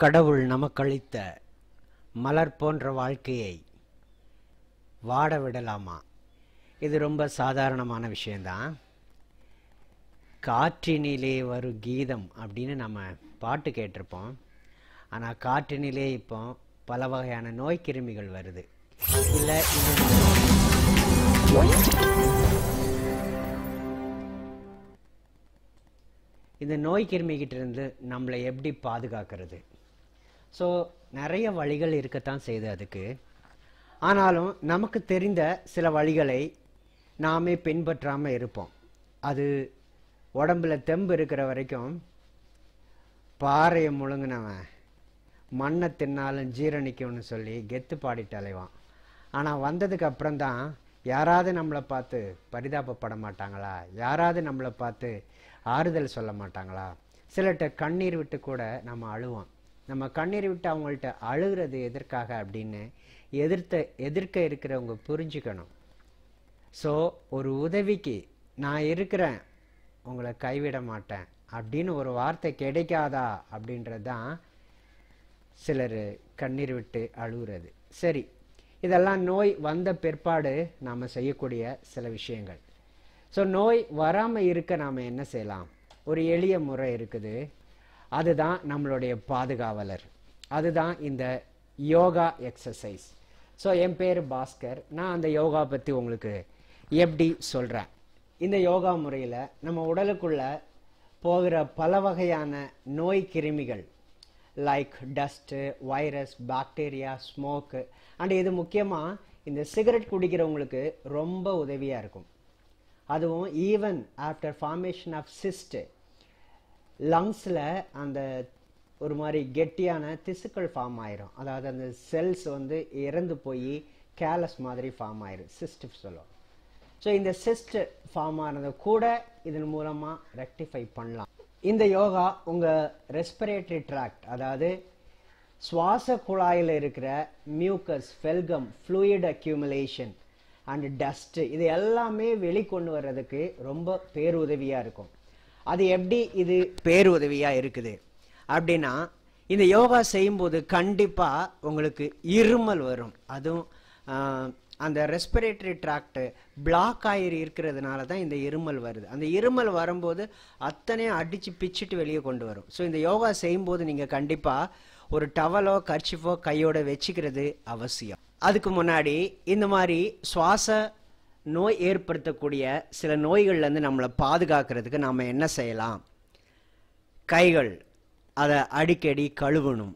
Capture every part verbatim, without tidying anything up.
கடவுள் நமக்களித்த மலர் போன்ற வாழ்க்கையை வாட விடலாமா? இது ரொம்ப சாதாரணமான விஷயந்தான். காற்றினிலே வரும் கீதம் அப்படின்னு நம்ம பாட்டு கேட்டிருப்போம். ஆனால் காற்றினிலே இப்போ பல வகையான நோய் கிருமிகள் வருது. இல்லை, இந்த நோய் கிருமிகிட்ட இருந்து நம்மளை எப்படி பாதுகாக்கிறது? ஸோ நிறைய வழிகள் இருக்கத்தான் செய்யுது அதுக்கு. ஆனாலும் நமக்கு தெரிந்த சில வழிகளை நாமே பின்பற்றாமல் இருப்போம். அது உடம்புல தெம்பு இருக்கிற வரைக்கும் பாறையை முழுங்கினவன் மண்ணை தின்னாலும் ஜீரணிக்கும்னு சொல்லி கெத்து பாடிட்டு அலைவான். ஆனால் வந்ததுக்கு அப்புறம்தான் யாராவது நம்மளை பார்த்து பரிதாபப்பட மாட்டாங்களா? யாராவது நம்மளை பார்த்து ஆறுதல் சொல்ல மாட்டாங்களா? சிலர்கிட்ட கண்ணீர் விட்டு கூட நம்ம அழுவோம். நம்ம கண்ணீர் விட்டு அவங்கள்ட்ட அழுகிறது எதற்காக அப்படின்னு எதிர்த்த எதிர்க்க இருக்கிறவங்க புரிஞ்சுக்கணும். ஸோ ஒரு உதவிக்கு நான் இருக்கிறேன், உங்களை கைவிட மாட்டேன் அப்படின்னு ஒரு வார்த்தை கிடைக்காதா அப்படின்றது தான் சிலர் கண்ணீர் விட்டு அழுகிறது. சரி, இதெல்லாம் நோய் வந்த பிற்பாடு நாம் செய்யக்கூடிய சில விஷயங்கள். ஸோ நோய் வராமல் இருக்க நாம் என்ன செய்யலாம்? ஒரு எளிய முறை இருக்குது. அதுதான் நம்மளுடைய பாதுகாவலர். அதுதான் இந்த யோகா எக்ஸசைஸ். ஸோ என் பேர் பாஸ்கர். நான் அந்த யோகா பற்றி உங்களுக்கு எப்படி சொல்கிறேன். இந்த யோகா முறையில் நம்ம உடலுக்குள்ள போகிற பல வகையான நோய் கிருமிகள் like dust, virus, bacteria, smoke and இது முக்கியமாக இந்த சிகரெட் குடிக்கிறவங்களுக்கு ரொம்ப உதவியாக இருக்கும். அதுவும் even after formation of cyst லங்ஸில் அந்த ஒரு மாதிரி கெட்டியான திசுக்கள் ஃபார்ம் ஆயிரும். அதாவது அந்த செல்ஸ் வந்து இறந்து போய் கேலஸ் மாதிரி ஃபார்ம் ஆயிரும், சிஸ்ட் சொல்லுவோம். ஸோ இந்த சிஸ்ட் ஃபார்ம் ஆனதை கூட இதன் மூலமாக ரெக்டிஃபை பண்ணலாம். இந்த யோகா உங்கள் ரெஸ்பிரேட்டரி ட்ராக்ட், அதாவது சுவாச குழாயில் இருக்கிற mucus, phlegm, fluid accumulation and dust இது எல்லாமே வெளிக்கொண்டு வர்றதுக்கு ரொம்ப பேருதவியாக இருக்கும். அது எப்படி இது பேருதவியாக இருக்குது அப்படின்னா, இந்த யோகா செய்யும்போது கண்டிப்பாக உங்களுக்கு இருமல் வரும். அதுவும் அந்த ரெஸ்பிரேட்டரி ட்ராக்ட் பிளாக் ஆகி இருக்கிறதுனால தான் இந்த இருமல் வருது. அந்த இருமல் வரும்போது அத்தனையும் அடித்து பிச்சுட்டு வெளியே கொண்டு வரும். ஸோ இந்த யோகா செய்யும்போது நீங்கள் கண்டிப்பாக ஒரு டவலோ கர்ச்சிஃபோ கையோட வச்சுக்கிறது அவசியம். அதுக்கு முன்னாடி இந்த மாதிரி சுவாச நோய் ஏற்படுத்தக்கூடிய சில நோய்கள்லேருந்து நம்மளை பாதுகாக்கிறதுக்கு நாம் என்ன செய்யலாம்? கைகள் அதை அடிக்கடி கழுவணும்.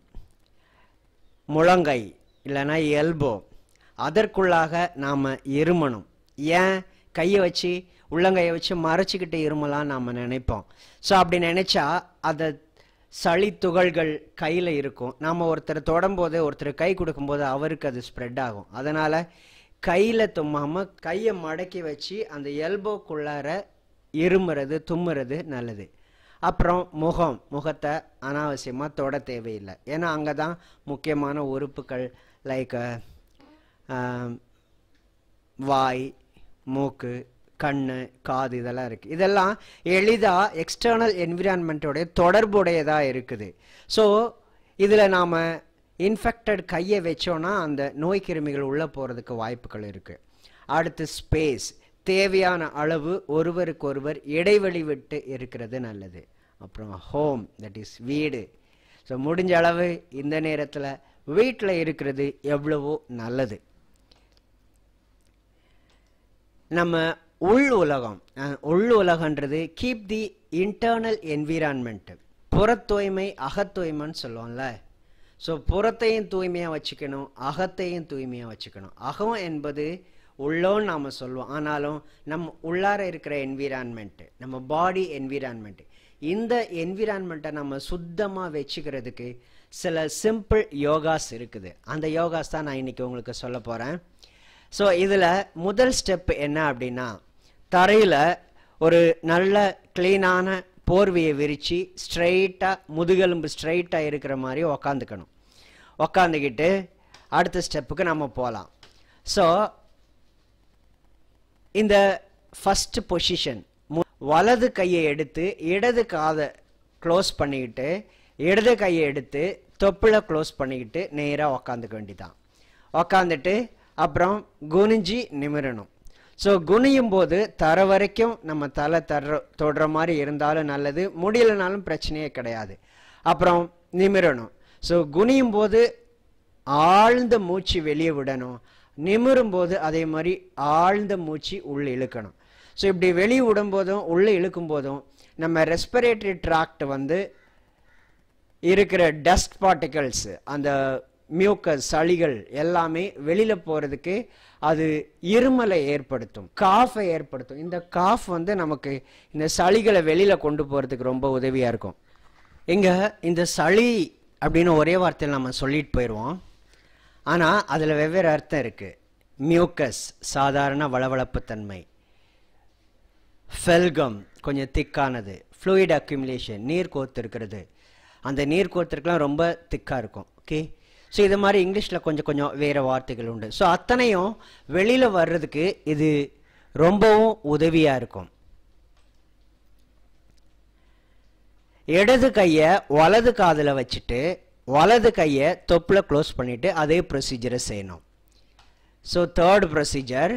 முழங்கை இல்லைன்னா எல்போ அதற்குள்ளாக நாம் இருமணும். ஏன் கையை வச்சு உள்ளங்கையை வச்சு மறைச்சிக்கிட்டு இருமலாம் நாம் நினைப்போம். ஸோ அப்படி நினச்சா அதை சளி துகள்கள் கையில் இருக்கும். நாம் ஒருத்தர் தொடும்போது, ஒருத்தர் கை கொடுக்கும்போது அவருக்கு அது ஸ்ப்ரெட் ஆகும். அதனால் கையில் தும்மாமல் கையை மடக்கி வச்சு அந்த எல்போக்குள்ளார இருமுறது, தும்முறது நல்லது. அப்புறம் முகம், முகத்தை அனாவசியமாக தொட தேவையில்லை. ஏன்னா அங்கே தான் முக்கியமான உறுப்புகள் லைக் வாய், மூக்கு, கண், காது இதெல்லாம் இருக்குது. இதெல்லாம் எளிதாக எக்ஸ்டர்னல் என்விரான்மெண்ட்டோடைய தொடர்புடையதாக இருக்குது. ஸோ இதில் நாம் இன்ஃபெக்டட் கையை வச்சோன்னா அந்த நோய் கிருமிகள் உள்ளே போகிறதுக்கு வாய்ப்புகள் இருக்குது. அடுத்து ஸ்பேஸ், தேவையான அளவு ஒருவருக்கு ஒருவர் இடைவெளி விட்டு இருக்கிறது நல்லது. அப்புறம் ஹோம், தட் இஸ் வீடு. ஸோ முடிஞ்ச அளவு இந்த நேரத்தில் வீட்டில் இருக்கிறது எவ்வளவோ நல்லது. நம்ம உள் உலகம், உள் உலகன்றது கீப் தி இன்டர்னல் என்விரான்மெண்ட். புறத்தூய்மை அகத்தூய்மைன்னு சொல்லுவோம்ல. ஸோ புறத்தையும் தூய்மையாக வச்சுக்கணும், அகத்தையும் தூய்மையாக வச்சுக்கணும். அகம் என்பது உள்ளோன்னு நாம் சொல்லுவோம். ஆனாலும் நம்ம உள்ளார இருக்கிற என்விரான்மெண்ட்டு, நம்ம பாடி என்விரான்மெண்ட்டு, இந்த என்விரான்மெண்ட்டை நம்ம சுத்தமாக வச்சுக்கிறதுக்கு சில சிம்பிள் யோகாஸ் இருக்குது. அந்த யோகாஸ் தான் நான் இன்றைக்கி உங்களுக்கு சொல்ல போகிறேன். ஸோ இதில் முதல் ஸ்டெப் என்ன அப்படின்னா, தரையில் ஒரு நல்ல க்ளீனான போர்வையை விரித்து ஸ்ட்ரைட்டாக முதுகெலும்பு ஸ்ட்ரைட்டாக இருக்கிற மாதிரி உக்காந்துக்கணும். உக்காந்துக்கிட்டு அடுத்த ஸ்டெப்புக்கு நம்ம போகலாம். ஸோ இந்த ஃபஸ்ட்டு பொசிஷன், வலது கையை எடுத்து இடது காதை க்ளோஸ் பண்ணிக்கிட்டு இடது கையை எடுத்து தொப்புளை க்ளோஸ் பண்ணிக்கிட்டு நேராக உக்காந்துக்க வேண்டிதான். உக்காந்துட்டு அப்புறம் குனிஞ்சி நிமிரணும். ஸோ குனியும் போது தர வரைக்கும் நம்ம தலை தர தொடுற மாதிரி இருந்தாலும் நல்லது, முடியலனாலும் பிரச்சனையே கிடையாது. அப்புறம் நிமிரணும். ஸோ குனியும் போது ஆழ்ந்த மூச்சு வெளியே விடணும், நிமிரும் போது அதே மாதிரி ஆழ்ந்த மூச்சு உள்ளே இழுக்கணும். ஸோ இப்படி வெளியே விடும்போதும் உள்ளே இழுக்கும் போதும் நம்ம ரெஸ்பிரேட்டரி ட்ராக்ட் வந்து இருக்கிற டஸ்ட் பார்ட்டிகல்ஸ், அந்த மியூக்கஸ் சளிகள் எல்லாமே வெளியில் போகிறதுக்கு அது இருமலை ஏற்படுத்தும், காஃபை ஏற்படுத்தும். இந்த காஃப் வந்து நமக்கு இந்த சளிகளை வெளியில் கொண்டு போகிறதுக்கு ரொம்ப உதவியாக இருக்கும். இங்கே இந்த சளி அப்படின்னு ஒரே வார்த்தையில் நம்ம சொல்லிட்டு போயிடுவோம், ஆனால் அதில் வெவ்வேறு அர்த்தம் இருக்குது. மியூக்கஸ் சாதாரண வளவளப்பு தன்மை, ஃபெல்கம் கொஞ்சம் திக்கானது, ஃப்ளூயிட் அக்யூமுலேஷன் நீர் கோர்த்து இருக்கிறது, அந்த நீர் கோர்த்துருக்குலாம் ரொம்ப திக்காக இருக்கும். ஓகே, ஸோ இது மாதிரி இங்கிலீஷில் கொஞ்சம் கொஞ்சம் வேறு வார்த்தைகள் உண்டு. ஸோ அத்தனையும் வெளியில் வர்றதுக்கு இது ரொம்பவும் உதவியாக இருக்கும். இடது கையை வலது காதில் வச்சுட்டு வலது கையை தொப்பில் க்ளோஸ் பண்ணிவிட்டு அதே ப்ரொசீஜரை செய்யணும். ஸோ தேர்ட் ப்ரொசீஜர்,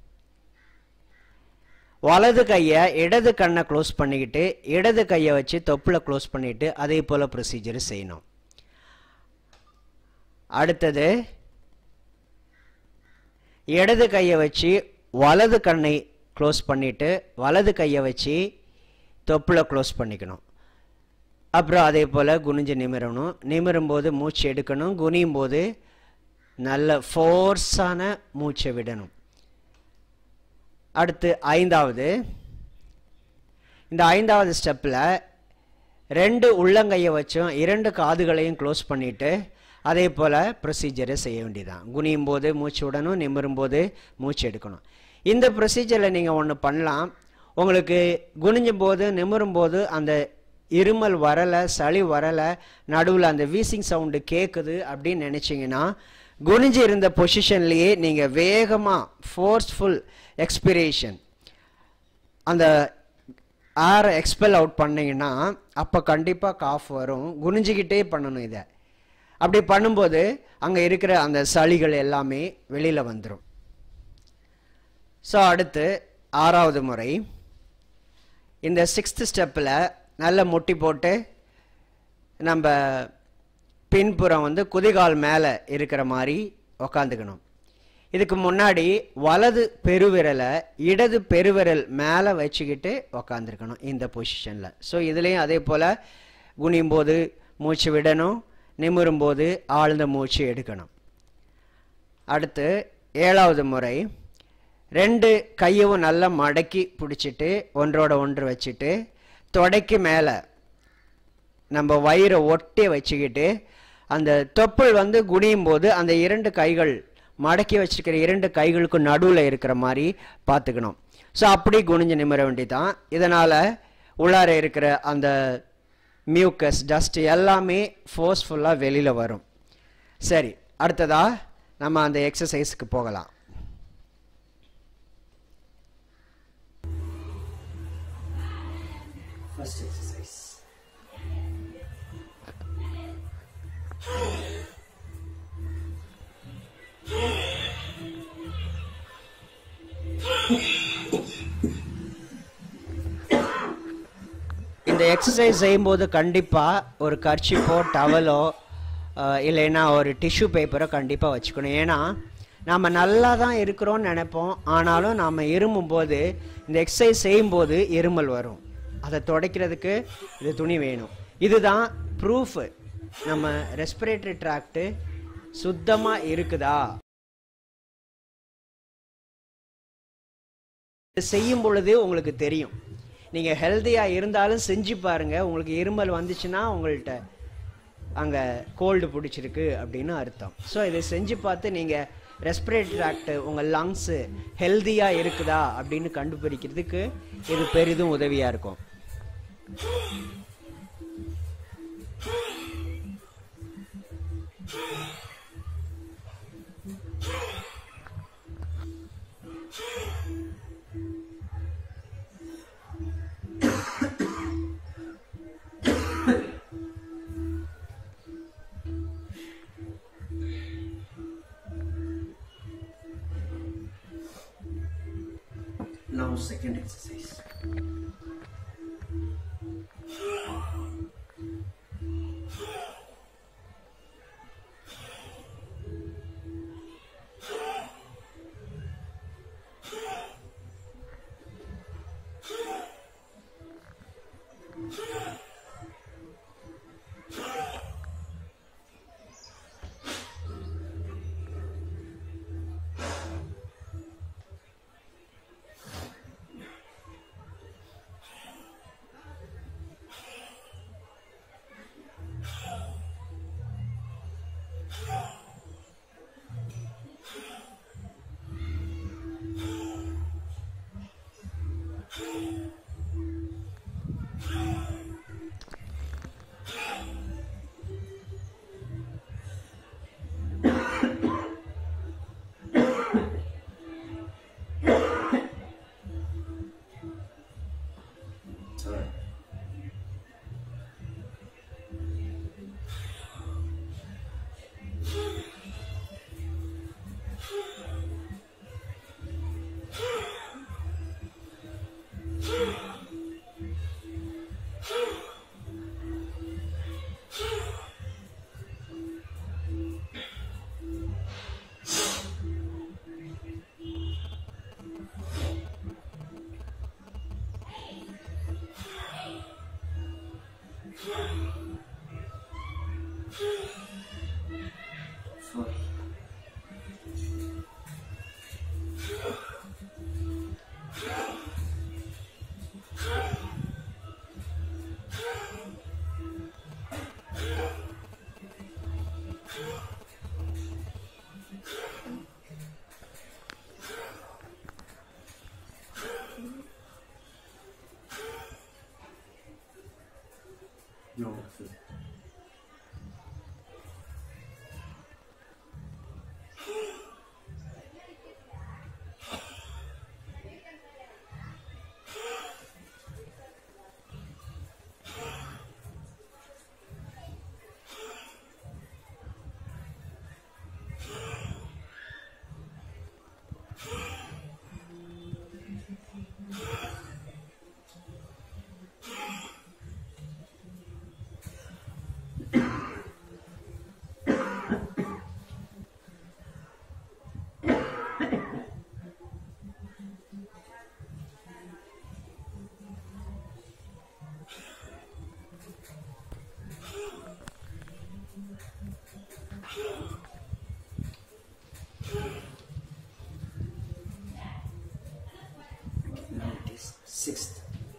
வலது கையை இடது கண்ணை க்ளோஸ் பண்ணிக்கிட்டு இடது கையை வச்சு தொப்பில் க்ளோஸ் பண்ணிவிட்டு அதே போல் ப்ரொசீஜரை செய்யணும். அடுத்தது இடது கையை வச்சு வலது கண்ணை க்ளோஸ் பண்ணிவிட்டு வலது கையை வச்சு தொப்பில் க்ளோஸ் பண்ணிக்கணும். அப்புறம் அதே போல் குனிஞ்சு நிமிரணும், நிமிரும்போது மூச்சு எடுக்கணும், குனியும் போது நல்ல ஃபோர்ஸான மூச்சை விடணும். அடுத்து ஐந்தாவது, இந்த ஐந்தாவது ஸ்டெப்பில் ரெண்டு உள்ளங்கையை வச்சும் இரண்டு காதுகளையும் க்ளோஸ் பண்ணிவிட்டு அதே போல் ப்ரொசீஜரை செய்ய வேண்டியதான். குனியும் போது மூச்சு விடணும், நிமிரும் போது மூச்சு எடுக்கணும். இந்த ப்ரொசீஜரில் நீங்கள் ஒன்று பண்ணலாம், உங்களுக்கு குனிஞ்சும் போது நிமிரும் போது அந்த இருமல் வரலை, சளி வரலை, நடுவில் அந்த வீசிங் சவுண்டு கேட்குது அப்படின்னு நினச்சிங்கன்னா குனிஞ்சு இருந்த பொசிஷன்லேயே நீங்கள் வேகமாக ஃபோர்ஸ்ஃபுல் எக்ஸ்பிரேஷன் அந்த ஏரை எக்ஸ்பெல் அவுட் பண்ணிங்கன்னா அப்போ கண்டிப்பாக காஃப் வரும். குனிஞ்சிக்கிட்டே பண்ணணும் இதை. அப்படி பண்ணும்போது அங்கே இருக்கிற அந்த சளிகள் எல்லாமே வெளியில் வந்துடும். ஸோ அடுத்து ஆறாவது முறை, இந்த சிக்ஸ்த் ஸ்டெப்பில் நல்ல முட்டி போட்டு நம்ம பின்புறம் வந்து குதிகால் மேலே இருக்கிற மாதிரி உக்காந்துக்கணும். இதுக்கு முன்னாடி வலது பெருவிரலை இடது பெருவிரல் மேலே வச்சுக்கிட்டு உக்காந்துருக்கணும் இந்த பொசிஷனில். ஸோ இதுலேயும் அதே போல் குனியும் போது மூச்சு விடணும், நிமிரும்போது ஆழ்ந்த மூச்சு எடுக்கணும். அடுத்து ஏழாவது முறை, ரெண்டு கையவும் நல்லா மடக்கி பிடிச்சிட்டு ஒன்றோட ஒன்று வச்சுட்டு தொடைக்கு மேலே நம்ம வயிறை ஒட்டி வச்சுக்கிட்டு அந்த தொப்புள் வந்து குனியும் போது அந்த இரண்டு கைகள் மடக்கி வச்சுருக்கிற இரண்டு கைகளுக்கு நடுவில் இருக்கிற மாதிரி பார்த்துக்கணும். ஸோ அப்படி குனிஞ்சு நிமிர வேண்டிதான். இதனால் உள்ளார இருக்கிற அந்த மியூக்கஸ் டஸ்ட் எல்லாமே ஃபோர்ஸ்ஃபுல்லாக வெளியில் வரும். சரி, அடுத்ததாக நம்ம அந்த எக்ஸசைஸுக்கு போகலாம். ஃபர்ஸ்ட் எக்ஸசைஸ், இந்த எக்ஸசைஸ் செய்யும்போது கண்டிப்பாக ஒரு கர்ச்சிப்போ டவலோ இல்லைன்னா ஒரு டிஷ்யூ பேப்பரோ கண்டிப்பாக வச்சுக்கணும். ஏன்னா நாம் நல்லா தான் இருக்கிறோன்னு நினைப்போம், ஆனாலும் நாம் இருமும்போது இந்த எக்ஸசைஸ் செய்யும்போது இருமல் வரும். அதை துடைக்கிறதுக்கு இது துணி வேணும். இதுதான் ப்ரூஃபு நம்ம ரெஸ்பிரேட்டரி ட்ராக்டு சுத்தமாக இருக்குதா. செய்யும் பொழுது உங்களுக்கு தெரியும். நீங்கள் ஹெல்த்தியாக இருந்தாலும் செஞ்சு பாருங்கள், உங்களுக்கு இருமல் வந்துச்சுன்னா உங்கள்கிட்ட அங்கே கோல்டு பிடிச்சிருக்கு அப்படின்னு அர்த்தம். ஸோ இதை செஞ்சு பார்த்து நீங்கள் ரெஸ்பிரேட்டரி ட்ராக்ட் உங்கள் லங்ஸு ஹெல்த்தியாக இருக்குதா அப்படின்னு கண்டுபிடிக்கிறதுக்கு இது பெரிதும் உதவியாக இருக்கும். Now second exercise. No. Now it is sixth.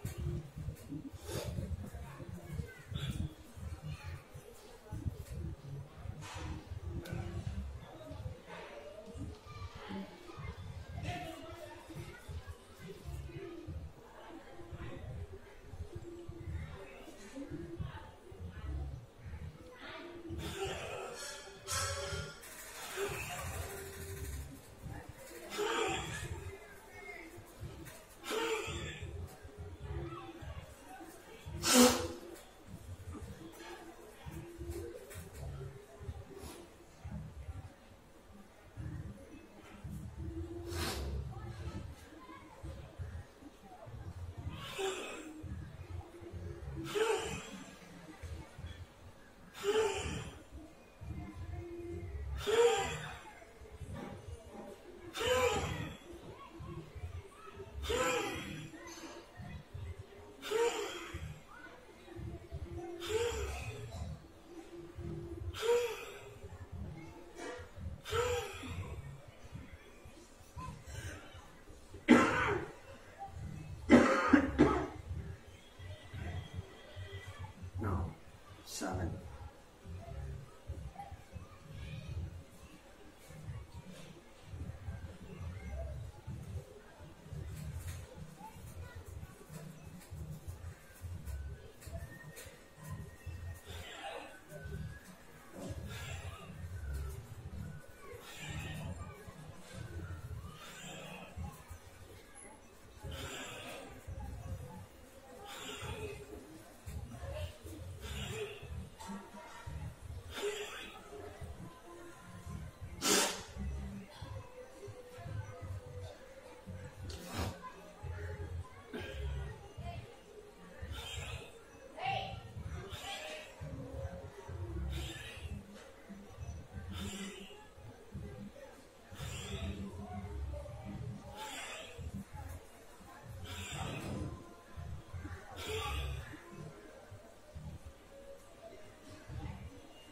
Now seven.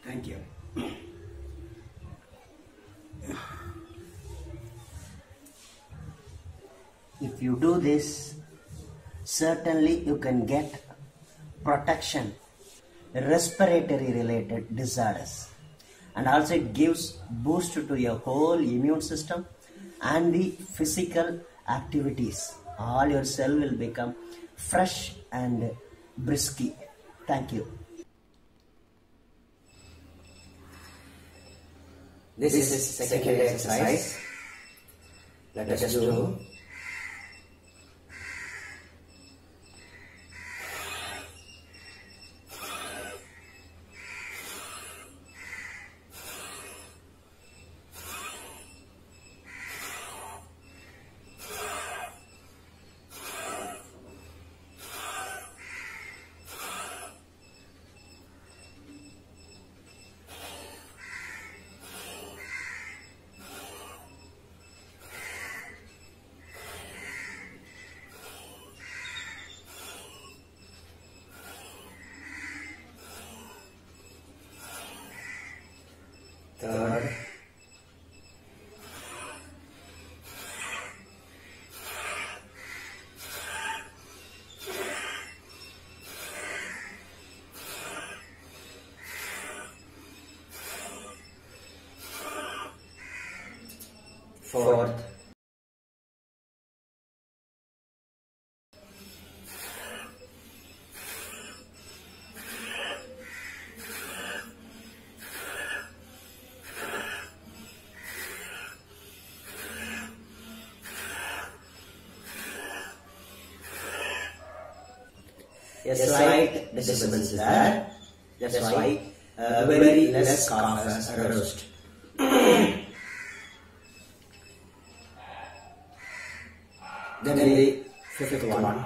Thank you. If you do this, certainly you can get protection, respiratory related disorders, and also it gives boost to your whole immune system and the physical activities. All your cell will become fresh and brisky. Thank you. This is the second exercise. Let us do. Third. Fourth. A slight disturbance is there. That's why uh, very less cough has arose. Then the fifth one.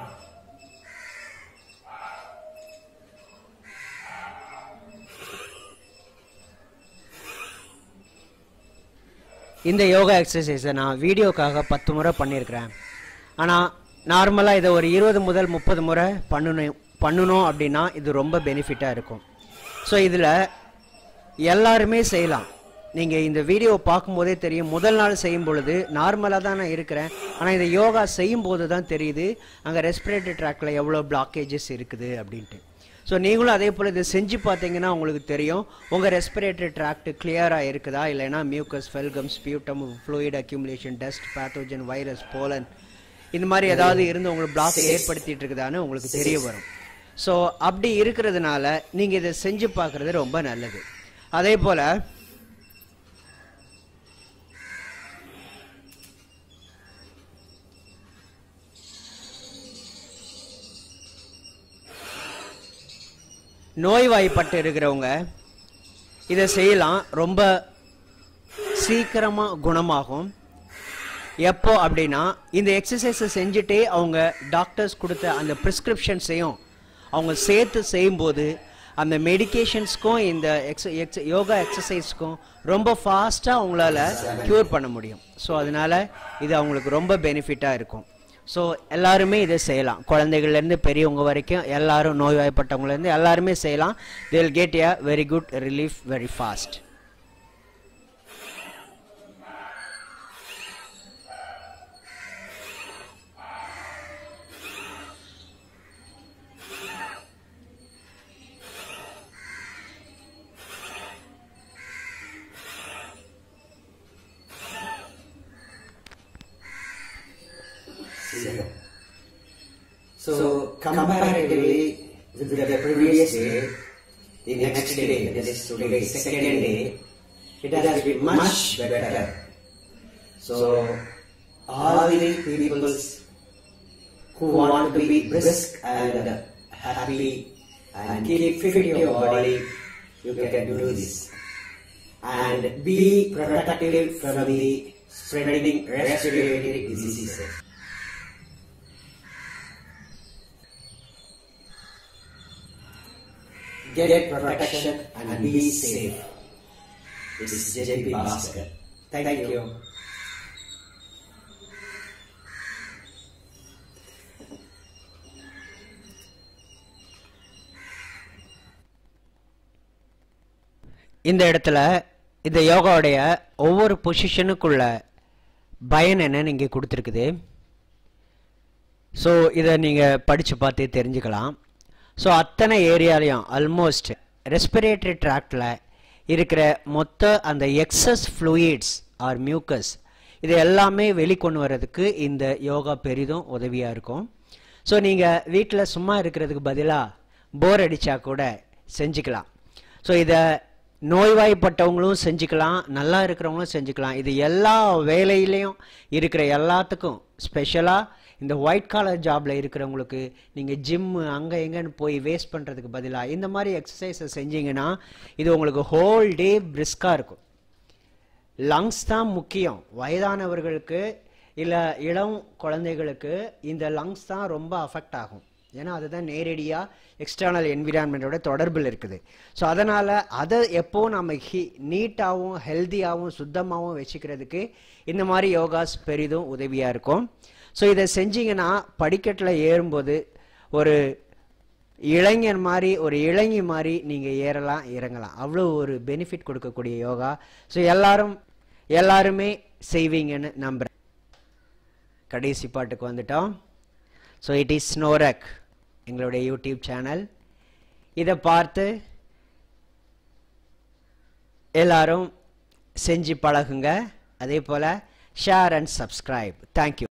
இந்த யோகா எக்ஸசைஸை நான் வீடியோக்காக பத்து முறை பண்ணியிருக்கிறேன். ஆனால் நார்மலாக இதை ஒரு இருபது முதல் முப்பது முறை பண்ணணும் பண்ணணும் அப்படின்னா இது ரொம்ப பெனிஃபிட்டாக இருக்கும். ஸோ இதில் எல்லாருமே செய்யலாம். நீங்கள் இந்த வீடியோ பார்க்கும்போதே தெரியும், முதல் நாள் செய்யும் பொழுது நார்மலாக தான் நான் இருக்கிறேன், ஆனால் இந்த யோகா செய்யும் போது தான் தெரியுது அங்கே ரெஸ்பிரேட்டரி ட்ராக்கில் எவ்வளோ பிளாக்கேஜஸ் இருக்குது அப்படின்ட்டு. ஸோ நீங்களும் அதே போல் இதை செஞ்சு பார்த்தீங்கன்னா உங்களுக்கு தெரியும் உங்கள் ரெஸ்பிரேட்டரி ட்ராக்ட் கிளியராக இருக்குதா, இல்லைனா mucus, phlegm, sputum, fluid accumulation, dust, pathogen, virus, pollen இந்த மாதிரி ஏதாவது இருந்து உங்களுக்கு பிளாக் ஏற்படுத்திட்டு இருக்குதான்னு உங்களுக்கு தெரிய வரும். ஸோ அப்படி இருக்கிறதுனால நீங்கள் இதை செஞ்சு பார்க்குறது ரொம்ப நல்லது. அதே போல் நோய்வாய்ப்பட்டு இருக்கிறவங்க இதை செய்யலாம், ரொம்ப சீக்கிரமாக குணமாகும். எப்போ அப்படின்னா இந்த எக்ஸசைஸை செஞ்சுட்டே அவங்க டாக்டர்ஸ் கொடுத்த அந்த ப்ரிஸ்கிரிப்ஷன்ஸையும் அவங்க சேர்த்து செய்யும்போது அந்த மெடிக்கேஷன்ஸ்க்கும் இந்த எக்ஸ எக்ஸ யோகா எக்ஸசைஸ்க்கும் ரொம்ப ஃபாஸ்ட்டாக அவங்களால க்யூர் பண்ண முடியும். ஸோ அதனால் இது அவங்களுக்கு ரொம்ப பெனிஃபிட்டாக இருக்கும். ஸோ எல்லாருமே இதை செய்யலாம், குழந்தைகள்லேருந்து பெரியவங்க வரைக்கும் எல்லாரும், நோய்வாய்ப்பட்டவங்கலேருந்து எல்லாருமே செய்யலாம். they will get a very good relief very fast. So, comparatively with the previous day, the next day, that is today, second day, it has been much better. So, all the people who want to be brisk and happy and keep fit your body, you can do this. And be protected from the spreading respiratory diseases. Get protection and be safe. This is J P Bhaskar. Thank, Thank you. இந்த இடத்துல இந்த யோகாவுடைய ஒவ்வொரு பொசிஷனுக்குள்ள பயன் என்னன்னு இங்கே கொடுத்துருக்குது. So இதை நீங்கள் படித்து பார்த்து தெரிஞ்சுக்கலாம். ஸோ அத்தனை ஏரியாலையும் ஆல்மோஸ்ட் ரெஸ்பிரேட்டரி ட்ராக்டில் இருக்கிற மொத்த அந்த எக்ஸஸ் ஃப்ளூயிட்ஸ் ஆர் மியூக்கஸ் இது எல்லாமே வெளிக்கொண்டு வர்றதுக்கு இந்த யோகா பெரிதும் உதவியாக இருக்கும். ஸோ நீங்கள் வீட்டில் சும்மா இருக்கிறதுக்கு பதிலாக போர் அடித்தா கூட செஞ்சுக்கலாம். ஸோ இதை நோய்வாய்ப்பட்டவங்களும் செஞ்சுக்கலாம், நல்லா இருக்கிறவங்களும் செஞ்சுக்கலாம். இது எல்லா வேலையிலையும் இருக்கிற எல்லாத்துக்கும், ஸ்பெஷலாக இந்த ஒயிட் காலர் ஜாபில் இருக்கிறவங்களுக்கு நீங்கள் ஜிம்மு அங்கே எங்கேன்னு போய் வேஸ்ட் பண்ணுறதுக்கு பதிலாக இந்த மாதிரி எக்ஸசைஸை செஞ்சீங்கன்னா இது உங்களுக்கு ஹோல் டே பிரிஸ்காக இருக்கும். லங்ஸ் தான் முக்கியம். வயதானவர்களுக்கு இல்லை இளம் குழந்தைகளுக்கு இந்த லங்ஸ் தான் ரொம்ப அஃபெக்ட் ஆகும். ஏன்னா அதுதான் நேரடியாக எக்ஸ்டர்னல் என்விரான்மெண்ட்டோட தொடர்பில் இருக்குது. ஸோ அதனால் அதை எப்போவும் நம்ம ஹி நீட்டாகவும் ஹெல்த்தியாகவும் சுத்தமாகவும் வச்சுக்கிறதுக்கு இந்த மாதிரி யோகாஸ் பெரிதும் உதவியாக இருக்கும். ஸோ இதை செஞ்சிங்கன்னா படிக்கட்டில் ஏறும்போது ஒரு இளைஞர் மாதிரி ஒரு இளைஞி மாதிரி நீங்கள் ஏறலாம் இறங்கலாம். அவ்வளோ ஒரு பெனிஃபிட் கொடுக்கக்கூடிய யோகா. ஸோ எல்லாரும் எல்லாருமே செய்வீங்கன்னு நம்புகிறேன். கடைசி பாட்டுக்கு வந்துட்டோம். ஸோ இட் இஸ் ஸ்னோரக் எங்களுடைய யூடியூப் சேனல். இதை பார்த்து எல்லாரும் செஞ்சு பழகுங்க. அதே போல் ஷேர் அண்ட் சப்ஸ்கிரைப். தேங்க்யூ.